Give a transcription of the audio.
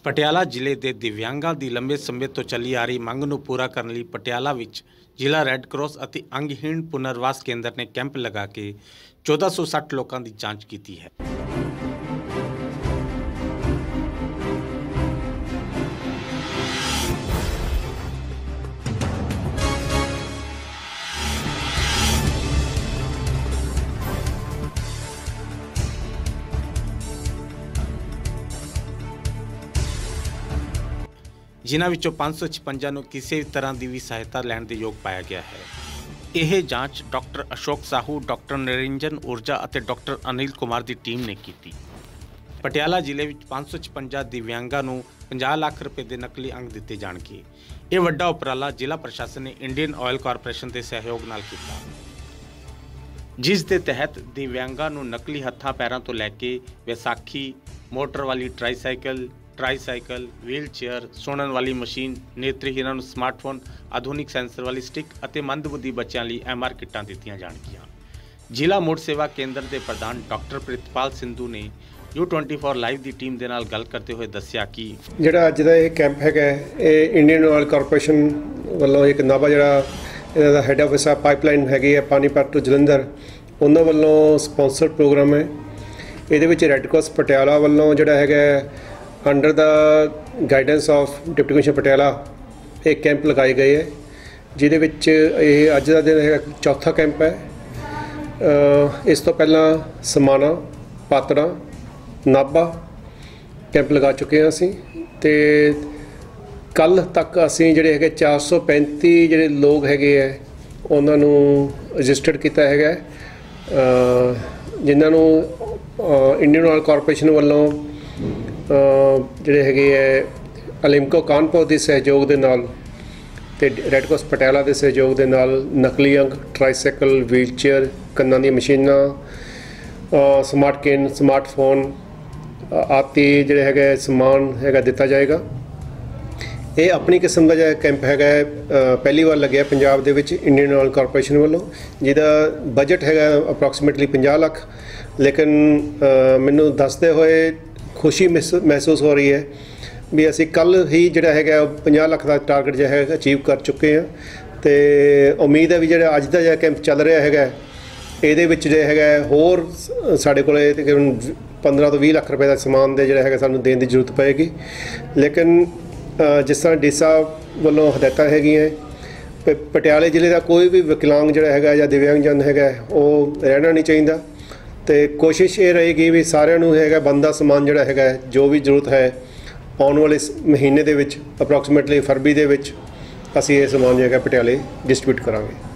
ਪਟਿਆਲਾ ਜ਼ਿਲ੍ਹੇ ਦੇ ਦਿਵਿਆਂਗਾਂ ਦੀ ਲੰਬੇ ਸਮੇਂ ਤੋਂ ਚੱਲੀ ਆ ਰਹੀ ਮੰਗ ਨੂੰ ਪੂਰਾ ਕਰਨ ਲਈ ਪਟਿਆਲਾ ਵਿੱਚ ਜ਼ਿਲ੍ਹਾ ਰੈੱਡ ਕਰਾਸ ਅਤੇ ਅੰਗਹੀਣ ਪੁਨਰਵਾਸ ਕੇਂਦਰ ਨੇ ਕੈਂਪ ਲਗਾ ਕੇ 1460 ਲੋਕਾਂ ਦੀ ਜਾਂਚ ਕੀਤੀ ਹੈ। जिन्हां विचों 556 ਨੂੰ ਕਿਸੇ ਵੀ ਤਰ੍ਹਾਂ ਦੀ ਵੀ ਸਹਾਇਤਾ ਲੈਣ ਦੇ ਯੋਗ ਪਾਇਆ ਗਿਆ ਹੈ। ਇਹ ਜਾਂਚ ਡਾਕਟਰ ਅਸ਼ੋਕ ਸਾਹੂ, ਡਾਕਟਰ ਨਿਰੰਜਨ ਊਰਜਾ ਅਤੇ ਡਾਕਟਰ ਅਨਿਲ ਕੁਮਾਰ ਦੀ ਟੀਮ ਨੇ ਕੀਤੀ। ਪਟਿਆਲਾ ਜ਼ਿਲ੍ਹੇ ਵਿੱਚ 556 ਦਿਵਿਆਂਗਾਂ ਨੂੰ 50 ਲੱਖ ਰੁਪਏ ਦੇ ਨਕਲੀ ਅੰਗ ਦਿੱਤੇ ਜਾਣਗੇ। ਇਹ ਵੱਡਾ ਉਪਰਾਲਾ ਜ਼ਿਲ੍ਹਾ ਪ੍ਰਸ਼ਾਸਨ ਨੇ ਇੰਡੀਅਨ ਆਇਲ ਕਾਰਪੋਰੇਸ਼ਨ ਦੇ ਸਹਿਯੋਗ ਨਾਲ ਕੀਤਾ, ਜਿਸ ਦੇ ਤਹਿਤ ਦਿਵਿਆਂਗਾਂ ਨੂੰ ਨਕਲੀ ਹੱਥਾਂ ਪੈਰਾਂ ਤੋਂ ਲੈ ਕੇ ਵਿਸਾਖੀ, ਮੋਟਰ ਵਾਲੀ ट्राईसाइकिल, व्हील चेयर, सुनने वाली मशीन, नेत्रहीनां ਨੂੰ स्मार्टफोन, आधुनिक सेंसर वाली स्टिक ਅਤੇ ਮੰਦਬੁੱਧੀ ਬੱਚਿਆਂ ਲਈ MR ਕਿੱਟਾਂ ਦਿੱਤੀਆਂ ਜਾਣਗੀਆਂ। ਜ਼ਿਲ੍ਹਾ ਮੁੜ ਸੇਵਾ ਕੇਂਦਰ ਦੇ ਪ੍ਰਧਾਨ ਡਾਕਟਰ ਪ੍ਰਿਤਪਾਲ ਸਿੰਧੂ ਨੇ U24 ਲਾਈਵ ਦੀ ਟੀਮ ਦੇ ਨਾਲ ਗੱਲ ਕਰਦੇ ਹੋਏ ਦੱਸਿਆ ਕਿ ਜਿਹੜਾ ਅੱਜ ਦਾ ਇਹ ਕੈਂਪ ਹੈਗਾ ਇਹ ਇੰਡੀਅਨ ਆਇਲ ਕਾਰਪੋਰੇਸ਼ਨ ਵੱਲੋਂ ਇੱਕ ਨਵਾਂ ਜਿਹੜਾ ਇਹਨਾਂ ਦਾ ਹੈੱਡ ਆਫਿਸ ਆ ਪਾਈਪਲਾਈਨ ਹੈਗੀ ਹੈ ਪਾਣੀਪਤ ਤੋਂ ਜਲੰਧਰ, ਉਹਨਾਂ ਵੱਲੋਂ ਸਪਾਂਸਰ ਪ੍ਰੋਗਰਾਮ ਹੈ। ਇਹਦੇ ਵਿੱਚ ਰੈੱਡ ਕਰਾਸ ਪਟਿਆਲਾ ਵੱਲੋਂ ਜਿਹੜਾ ਹੈਗਾ under the guidance of deputy commissioner Patiala एक कैंप लगाए गए है, जिहदे विच इह अज दा दिन है चौथा कैंप है। इस तो पहला समाना, पातड़ा, नाभा कैंप लगा चुके हैं असीं ते कल तक असीं जिहड़े है 435 जिहड़े लोग हैगे है उन्हां नूं रजिस्टर्ड कीता हैगा, जिन्हां नूं इंडियन ऑयल कारपोरेशन ਵੱਲੋਂ ਜਿਹੜੇ ਹੈਗੇ ਹੈ ਅਲਿਮਕੋ ਕਾਨਪੁਰ ਦੇ ਸਹਿਯੋਗ ਦੇ ਨਾਲ ਤੇ ਰੈੱਡ ਕਰਾਸ ਪਟਿਆਲਾ ਦੇ ਸਹਿਯੋਗ ਦੇ ਨਾਲ ਨਕਲੀ ਅੰਗ, ਟਰਾਈਸਾਈਕਲ, ਵੀਲ ਚੇਅਰ, ਕੰਨਾਂ ਦੀਆਂ ਮਸ਼ੀਨਾਂ, ਸਮਾਰਟ ਕੇਨ, ਸਮਾਰਟਫੋਨ ਆਦਿ ਜਿਹੜੇ ਹੈਗਾ ਸਮਾਨ ਹੈਗਾ ਦਿੱਤਾ ਜਾਏਗਾ। ਇਹ ਆਪਣੀ ਕਿਸਮ ਦਾ ਜਿਹੜਾ ਕੈਂਪ ਹੈਗਾ ਪਹਿਲੀ ਵਾਰ ਲੱਗਿਆ ਪੰਜਾਬ ਦੇ ਵਿੱਚ ਇੰਡੀਅਨ ਆਇਲ ਕਾਰਪੋਰੇਸ਼ਨ ਵੱਲੋਂ, ਜਿਹਦਾ ਬਜਟ ਹੈਗਾ ਅਪਰੋਕਸੀਮੇਟਲੀ 50 ਲੱਖ। ਲੇਕਿਨ ਮੈਨੂੰ ਦੱਸਦੇ ਹੋਏ खुशी महसूस हो रही है भी असी कल ही जोड़ा है 50 लाख का टारगेट जो है अचीव कर चुके हैं। तो उम्मीद है भी जो अज का जो कैंप चल रहा है ये होर साढ़े को 15 तो 20 लाख रुपए का समान दे जो है सानू देने की जरूरत पेगी। लेकिन जिस तरह डी साहब वालों हदायत हैगियां पटियाले जिले का कोई भी विकलांग जोड़ा है या दिव्यांगजन है वो रहना नहीं चाहिए। तो कोशिश ये रहेगी भी सारिਆਂ ਨੂੰ ਹੈਗਾ ਬੰਦਾ ਸਮਾਨ ਜਿਹੜਾ ਹੈਗਾ ਜੋ ਵੀ ਜ਼ਰੂਰਤ ਹੈ ਆਉਣ ਵਾਲੇ ਮਹੀਨੇ ਦੇ ਵਿੱਚ ਅਪਰੋਕਸੀਮੇਟਲੀ ਫਰਵਰੀ ਦੇ ਵਿੱਚ ਅਸੀਂ ਇਹ ਸਮਾਨ ਜਿਹੜਾ ਪਟਿਆਲੇ ਡਿਸਟ੍ਰੀਬਿਊਟ ਕਰਾਂਗੇ।